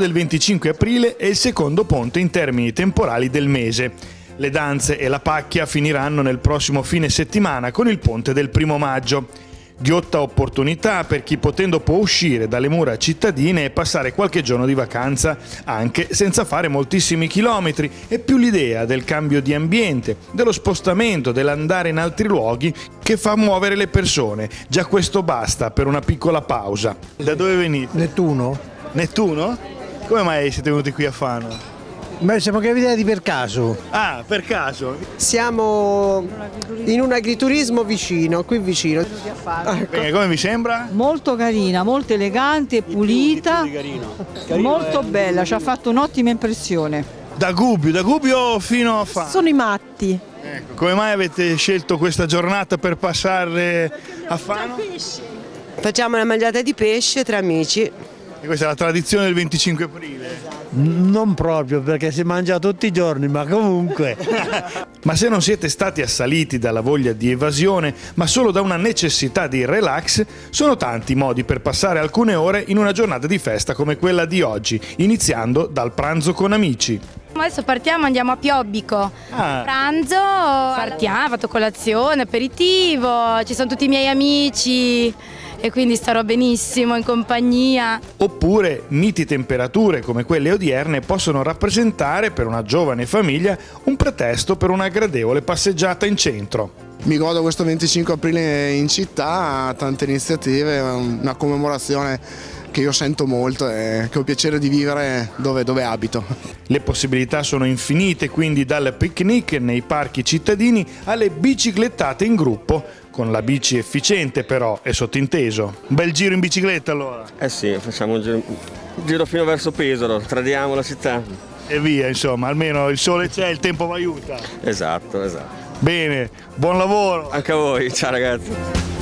del 25 aprile è il secondo ponte in termini temporali del mese. Le danze e la pacchia finiranno nel prossimo fine settimana con il ponte del 1° maggio. Ghiotta opportunità per chi potendo può uscire dalle mura cittadine e passare qualche giorno di vacanza anche senza fare moltissimi chilometri, e più l'idea del cambio di ambiente, dello spostamento, dell'andare in altri luoghi che fa muovere le persone. Già questo basta per una piccola pausa. Da dove venite? Nettuno? Nettuno? Come mai siete venuti qui a Fano? Beh, siamo capitati per caso. Ah, per caso? Siamo in un agriturismo vicino, qui vicino. Bene, come vi sembra? Molto carina, molto elegante, pulita, molto bella, ci ha fatto un'ottima impressione. Da Gubbio fino a Fano. Sono i matti. Ecco, come mai avete scelto questa giornata per passare a Fano? Facciamo una mangiata di pesce tra amici. E questa è la tradizione del 25 aprile. Non proprio, perché si mangia tutti i giorni, ma comunque. Ma se non siete stati assaliti dalla voglia di evasione, ma solo da una necessità di relax, sono tanti i modi per passare alcune ore in una giornata di festa come quella di oggi, iniziando dal pranzo con amici. Adesso partiamo, andiamo a Piobbico. Pranzo, partiamo, fatto colazione, aperitivo, ci sono tutti i miei amici e quindi starò benissimo in compagnia. Oppure miti temperature come quelle odierne possono rappresentare per una giovane famiglia un pretesto per una gradevole passeggiata in centro. Mi godo questo 25 aprile in città, tante iniziative, una commemorazione che io sento molto e che ho piacere di vivere dove abito. Le possibilità sono infinite, quindi dal picnic nei parchi cittadini alle biciclettate in gruppo, con la bici efficiente però, è sottinteso. Un bel giro in bicicletta allora? Eh sì, facciamo un giro fino verso Pesaro, tradiamo la città. E via, insomma, almeno il sole c'è, il tempo vi aiuta. Esatto. Bene, buon lavoro! Anche a voi, ciao ragazzi.